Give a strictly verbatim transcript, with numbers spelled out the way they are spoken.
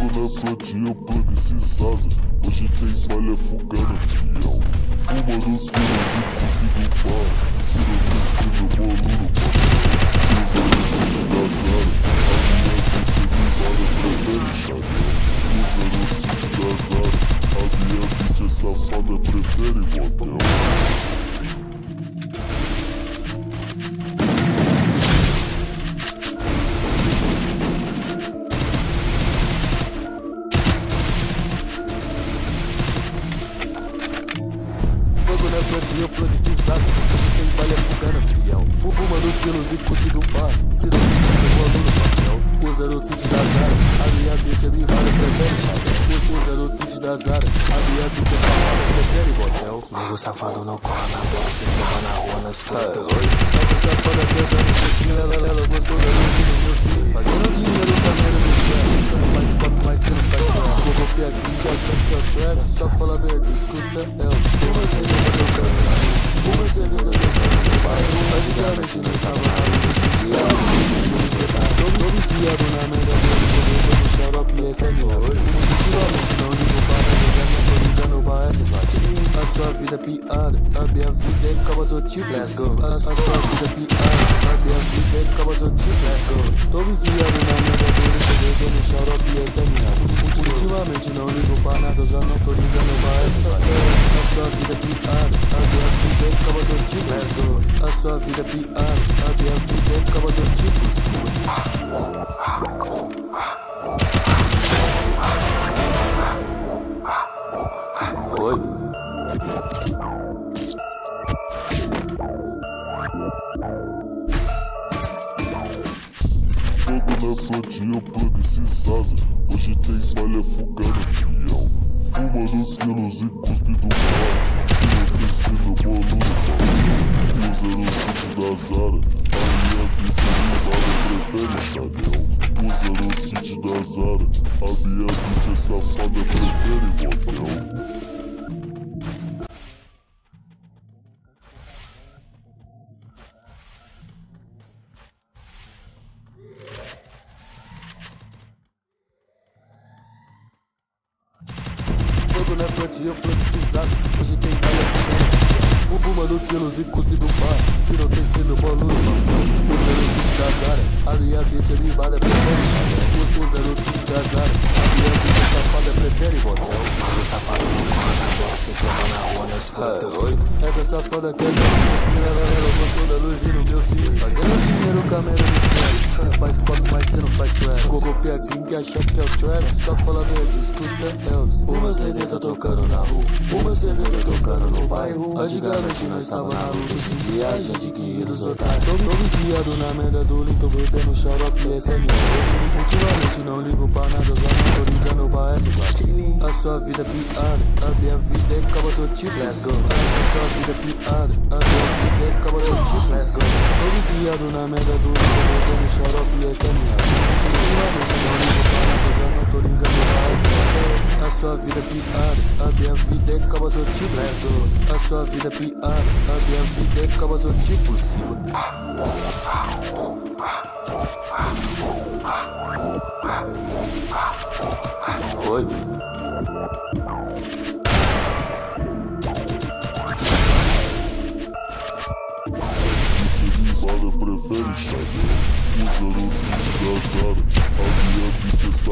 na frontinha, plug se zaza. Hoje tem palha fugando, fiel. Fuma no quilos e cuspe do passo. Se não descer no bolo no passo. Usa no chute da Zara. A minha bitch é prefere chapéu. Usa no chute da Zara. A minha bitch é safada, prefere motel. Eu precisava, hoje tem palha fugando, fiel. Fuma nos quilos e cuspe do passo. Se não precisa, eu vou no papel. Usa no fit da Zara, a minha bitch é privada, prefere chapéu. Usa no fit da Zara, a minha bitch é safada, prefere motel. Nego safado não corre na bola, se queima na rua, nós fora teu oi. Essa safada pegando no focinho, ela, ela gostou da luz no meu filho. Fazendo dinheiro, câmera no trap. Você não faz pop, mas você não faz trap. Vou copiar aqui, que acha que é o trap. Só fala merda, escuta, é o tipo. Uma cerveja do câmera, uma cerveja do câmera. Basicamente nós tava na luz desse dia. Tô viciado na merda dele, tô no xarope e essa é minha oi. Ultimamente não ligo para nada, já não tô ligando pra essa parte. A sua vida é piada, a minha vida é cabazotipo. Let's go. A, a sua vida é piada, a minha vida é cabazotipo. Let's go. Tô viciado na merda dele, tô no xarope e essa é minha oi. Ultimamente não ligo pra nada, já não tô ligando pra essa parte. A sua vida é piada, a minha vida é cabazotipo. Let's go. A sua vida é piada, a minha vida é cabazotipo. Oi. Fogo na frontinha, plug se zaza. Hoje tem palha fugando, fiel. Fuma no quilos e cuspe do passo. Se não descer no bolo no passo. Usa no chute da Zara. A minha bitch é privada, prefere chapéu. Usa no kit da Zara. A minha bitch é safada, prefere motel. Na frente eu precisava, hoje tem palha fugando. Fuma nos quilos e cuspe do passo. Se não tem sido bolo no papel. Usa no fit da Zara, a minha bitch é privada, prefere chapéu. Usa no fit da Zara, a minha bitch é safada, prefere motel. Nego safado não corre na bola, se queima na rua, nós fora teu oi. Essa safada quer dar no focinho, ela, ela gostou da luz no meu filho. Fazendo dinheiro, câmera no trap. Você não faz pop, mas você não faz trap. Copia gringa, acha que é o trap. Só fala merda, escuta Elvis. O meu C D tá tocando na rua, o meu C D tá tocando no bairro. Antigamente nós tava na luta, hoje em dia a gente que ri dos otários. Tô, tô viciado na merda do Link, tô bebendo xarope e essa é minha oi. Ultimamente não ligo pra nada, já não tô ligando pra essa parte. A sua vida é piada, a minha vida é cabazotipo. Let's go. A sua vida é piada, a minha vida é cabazotipo. Let's go. Tô viciado na merda do Link, tô bebendo xarope e essa é minha oi. Ultimamente não ligo pra nada, já não tô ligando pra essa parte. A sua vida é piada, a minha vida é cabazotipo. Let's go. A sua vida é piada, a minha vida é cabazotipo. Oi. Bitch privada, prefere chapéu. Usa no kit da Zara. A minha bitch é